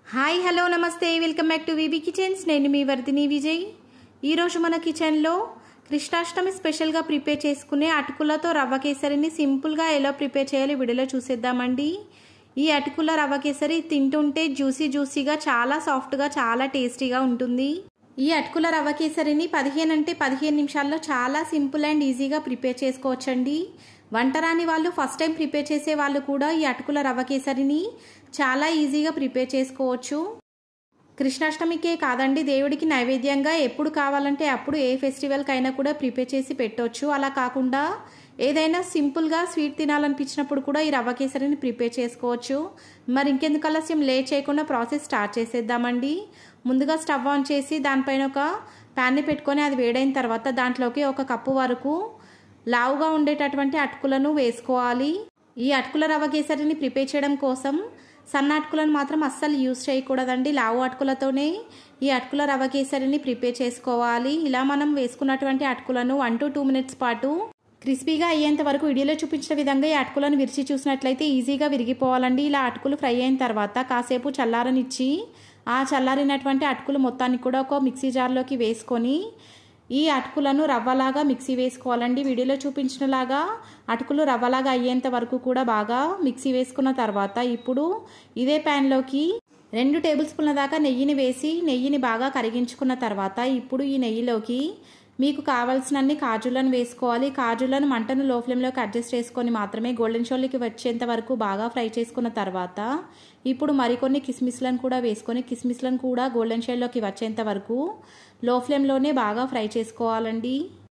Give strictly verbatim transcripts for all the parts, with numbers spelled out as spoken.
Hi hello నమస్తే welcome back to VB Kitchens. నేను మీ వర్ధిని విజయ్. ఈరోజు మన కిచెన్లో కృష్ణాష్టమి స్పెషల్గా ప్రిపేర్ చేసుకునే అటుకులతో రవ్వ కేసరిని సింపుల్గా ఎలా ప్రిపేర్ చేయాలో వీడియోలో చూసేద్దామండి. ఈ అటుకుల రవ్వ కేసరి తింటుంటే జ్యూసీ జ్యూసీగా చాలా సాఫ్ట్గా చాలా టేస్టీగా ఉంటుంది. ఈ అటుకుల రవ్వ కేసరిని పదిహేను అంటే పదిహేను నిమిషాల్లో చాలా సింపుల్ అండ్ ఈజీగా ప్రిపేర్ చేసుకోవచ్చండి. వంట రాని వాళ్ళు ఫస్ట్ టైం ప్రిపేర్ చేసే వాళ్ళు కూడా ఈ అటుకుల రవ్వ కేసరిని చాలా ఈజీగా ప్రిపేర్ చేసుకోవచ్చు. కృష్ణాష్టమికే కాదండి, దేవుడికి నైవేద్యంగా ఎప్పుడు కావాలంటే అప్పుడు ఏ ఫెస్టివల్కి అయినా కూడా ప్రిపేర్ చేసి పెట్టవచ్చు. అలా కాకుండా ఏదైనా సింపుల్గా స్వీట్ తినాలనిపించినప్పుడు కూడా ఈ రవ్వ కేసరిని ప్రిపేర్ చేసుకోవచ్చు. మరి ఇంకెందుకు ఆలస్యం, లేట్ చేయకుండా ప్రాసెస్ స్టార్ట్ చేసేద్దామండి. ముందుగా స్టవ్ ఆన్ చేసి దానిపైన ఒక ప్యాన్ని పెట్టుకొని అది వేడైన తర్వాత దాంట్లోకి ఒక కప్పు వరకు లావుగా ఉండేటటువంటి అటుకులను వేసుకోవాలి. ఈ అటుకుల రవ్వ కేసరిని ప్రిపేర్ చేయడం కోసం సన్న అటుకులను మాత్రం అస్సలు యూజ్ చేయకూడదండి. లావు అటుకులతోనే ఈ అటుకుల రవ్వ కేసరిని ప్రిపేర్ చేసుకోవాలి. ఇలా మనం వేసుకున్నటువంటి అటుకులను వన్ టు టూ మినిట్స్ పాటు క్రిస్పీగా అయ్యేంత వరకు వీడియోలో చూపించిన విధంగా ఈ అటుకులను విరిచి చూసినట్లయితే ఈజీగా విరిగిపోవాలండి. ఇలా అటుకులు ఫ్రై అయిన తర్వాత కాసేపు చల్లారనిచ్చి ఆ చల్లారినటువంటి అటుకులు మొత్తాన్ని కూడా ఒక మిక్సీ జార్లోకి వేసుకొని ఈ అటుకులను రవ్వలాగా మిక్సీ వేసుకోవాలండి. వీడియోలో చూపించినలాగా అటుకులు రవ్వలాగా అయ్యేంత వరకు కూడా బాగా మిక్సీ వేసుకున్న తర్వాత ఇప్పుడు ఇదే ప్యాన్లోకి రెండు టేబుల్ స్పూన్ల దాకా నెయ్యిని వేసి నెయ్యిని బాగా కరిగించుకున్న తర్వాత ఇప్పుడు ఈ నెయ్యిలోకి మీకు కావాల్సినన్ని కాజులను వేసుకోవాలి. కాజులను మంటను లో ఫ్లేమ్లోకి అడ్జస్ట్ చేసుకొని మాత్రమే గోల్డెన్ షోల్కి వచ్చేంత వరకు బాగా ఫ్రై చేసుకున్న తర్వాత ఇప్పుడు మరికొన్ని కిస్మిస్లను కూడా వేసుకొని కిస్మిస్లను కూడా గోల్డెన్ షేడ్లోకి వచ్చేంత వరకు లో ఫ్లేమ్లోనే బాగా ఫ్రై చేసుకోవాలండి.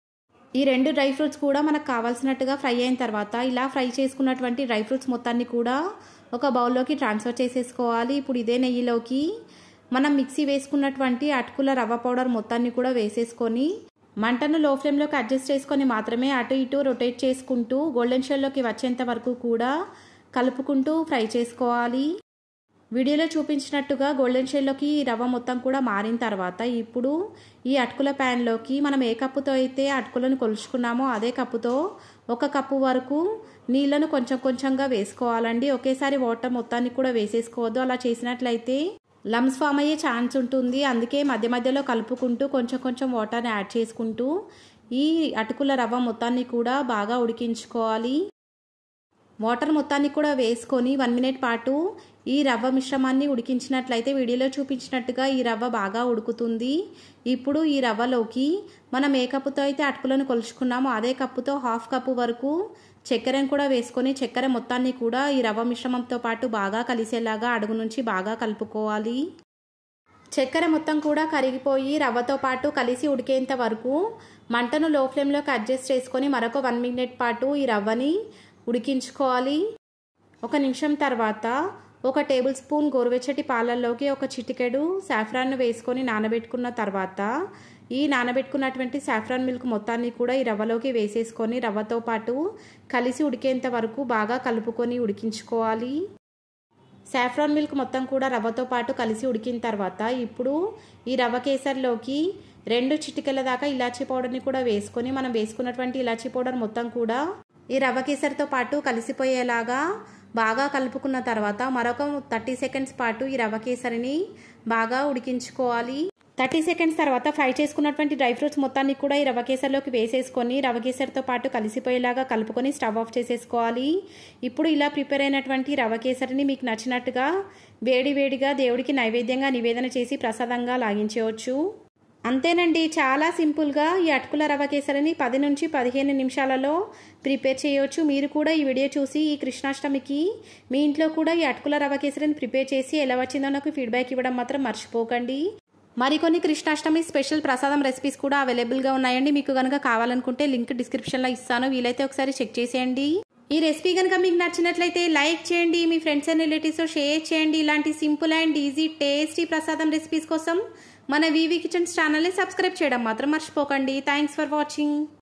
ఈ రెండు డ్రై ఫ్రూట్స్ కూడా మనకు కావాల్సినట్టుగా ఫ్రై అయిన తర్వాత ఇలా ఫ్రై చేసుకున్నటువంటి డ్రై ఫ్రూట్స్ మొత్తాన్ని కూడా ఒక బౌల్లోకి ట్రాన్స్ఫర్ చేసేసుకోవాలి. ఇప్పుడు ఇదే నెయ్యిలోకి మనం మిక్సీ వేసుకున్నటువంటి అటుకుల రవ్వ పౌడర్ మొత్తాన్ని కూడా వేసేసుకొని మంటను లో ఫ్లేమ్లోకి అడ్జస్ట్ చేసుకొని మాత్రమే అటు ఇటు రొటేట్ చేసుకుంటూ గోల్డెన్ షేడ్లోకి వచ్చేంత వరకు కూడా కలుపుకుంటూ ఫ్రై చేసుకోవాలి. వీడియోలో చూపించినట్టుగా గోల్డెన్ షేడ్లోకి ఈ రవ్వ మొత్తం కూడా మారిన తర్వాత ఇప్పుడు ఈ అటుకుల ప్యాన్లోకి మనం ఏ కప్పుతో అయితే అటుకులను కొలుచుకున్నామో అదే కప్పుతో ఒక కప్పు వరకు నీళ్లను కొంచెం కొంచెంగా వేసుకోవాలండి. ఒకేసారి వాటర్ మొత్తాన్ని కూడా వేసేసుకోవద్దు. అలా చేసినట్లయితే లమ్స్ ఫామ్ అయ్యే ఛాన్స్ ఉంటుంది. అందుకే మధ్య మధ్యలో కలుపుకుంటూ కొంచెం కొంచెం వాటర్ని యాడ్ చేసుకుంటూ ఈ అటుకుల రవ్వ మొత్తాన్ని కూడా బాగా ఉడికించుకోవాలి. వాటర్ మొత్తాన్ని కూడా వేసుకొని వన్ మినిట్ పాటు ఈ రవ్వ మిశ్రమాన్ని ఉడికించినట్లయితే వీడియోలో చూపించినట్టుగా ఈ రవ్వ బాగా ఉడుకుతుంది. ఇప్పుడు ఈ రవ్వలోకి మనం ఏ కప్పుతో అయితే అటుకులను కొలుచుకున్నామో అదే కప్పుతో హాఫ్ కప్పు వరకు చక్కెరను కూడా వేసుకొని చక్కెర మొత్తాన్ని కూడా ఈ రవ్వ మిశ్రమంతో పాటు బాగా కలిసేలాగా అడుగు నుంచి బాగా కలుపుకోవాలి. చక్కెర మొత్తం కూడా కరిగిపోయి రవ్వతో పాటు కలిసి ఉడికేంత వరకు మంటను లో ఫ్లేమ్లోకి అడ్జస్ట్ చేసుకొని మరొక వన్ మినిట్ పాటు ఈ రవ్వని ఉడికించుకోవాలి. ఒక నిమిషం తర్వాత ఒక టేబుల్ స్పూన్ గోరువెచ్చటి పాలల్లోకి ఒక చిటికెడు సాఫ్రాన్ను వేసుకొని నానబెట్టుకున్న తర్వాత ఈ నానబెట్టుకున్నటువంటి సాఫ్రాన్ మిల్క్ మొత్తాన్ని కూడా ఈ రవ్వలోకి వేసేసుకొని రవ్వతో పాటు కలిసి ఉడికేంత వరకు బాగా కలుపుకొని ఉడికించుకోవాలి. సాఫ్రాన్ మిల్క్ మొత్తం కూడా రవ్వతో పాటు కలిసి ఉడికిన తర్వాత ఇప్పుడు ఈ రవ్వ కేసరిలోకి రెండు చిటికెల దాకా ఇలాచీ పౌడర్ని కూడా వేసుకొని మనం వేసుకున్నటువంటి ఇలాచీ పౌడర్ మొత్తం కూడా ఈ రవ్వ కేసరితో పాటు కలిసిపోయేలాగా బాగా కలుపుకున్న తర్వాత మరొక థర్టీ సెకండ్స్ పాటు ఈ రవ్వ కేసరిని బాగా ఉడికించుకోవాలి. థర్టీ సెకండ్స్ తర్వాత ఫ్రై చేసుకున్నటువంటి డ్రై ఫ్రూట్స్ మొత్తాన్ని కూడా ఈ రవ్వ కేసరిలోకి వేసేసుకొని రవ్వ కేసరితో పాటు కలిసిపోయేలాగా కలుపుకొని స్టవ్ ఆఫ్ చేసేసుకోవాలి. ఇప్పుడు ఇలా ప్రిపేర్ అయినటువంటి రవ్వ కేసరిని మీకు నచ్చినట్టుగా వేడి వేడిగా దేవుడికి నైవేద్యంగా నివేదన చేసి ప్రసాదంగా లాగించవచ్చు. అంతేనండి, చాలా సింపుల్గా ఈ అటుకుల రవ్వ కేసరిని పది నుంచి పదిహేను నిమిషాలలో ప్రిపేర్ చేయవచ్చు. మీరు కూడా ఈ వీడియో చూసి ఈ కృష్ణాష్టమికి మీ ఇంట్లో కూడా ఈ అటుకుల రవ్వ కేసరిని ప్రిపేర్ చేసి ఎలా వచ్చిందో నాకు ఫీడ్బ్యాక్ ఇవ్వడం మాత్రం మర్చిపోకండి. మరికొన్ని కృష్ణాష్టమి స్పెషల్ ప్రసాదం రెసిపీస్ కూడా అవైలబుల్గా ఉన్నాయండి. మీకు కనుక కావాలనుకుంటే లింక్ డిస్క్రిప్షన్లో ఇస్తాను, వీలైతే ఒకసారి చెక్ చేసేయండి. ఈ రెసిపీ కనుక మీకు నచ్చినట్లయితే లైక్ చేయండి, మీ ఫ్రెండ్స్ అండ్ రిలేటివ్స్తో షేర్ చేయండి. ఇలాంటి సింపుల్ అండ్ ఈజీ టేస్టీ ప్రసాదం రెసిపీస్ కోసం మన వీవీ కిచెన్స్ ఛానల్ని సబ్స్క్రైబ్ చేయడం మాత్రం మర్చిపోకండి. Thanks for watching.